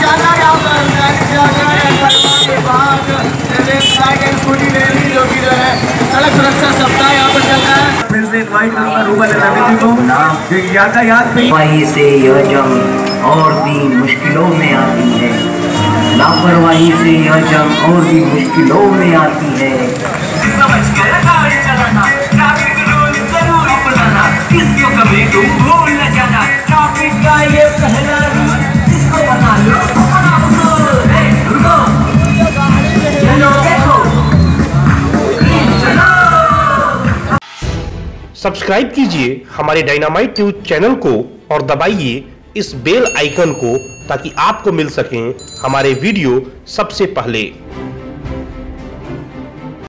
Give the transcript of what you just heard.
सड़क सुरक्षा सप्ताह यहाँ पर चल रहा है। फिर से इनवाइट करूँगा रूबल अतिथि को यातायात लापरवाही से यह जंग और भी मुश्किलों में आती है। लापरवाही से यह जंग और भी मुश्किलों में आती है। समझ कर गाड़ी चलाना, ट्रैफिक रूल जरूर अपनाना, किसको कभी तुम भूल न जाना। ट्रैफिक का ये पहला रूल जिसको बता लो अपना उसूल। रुको चलो देखो सब्सक्राइब कीजिए हमारे डायनामाइट न्यूज चैनल को और दबाइए इस बेल आइकन को ताकि आपको मिल सकें हमारे वीडियो सबसे पहले।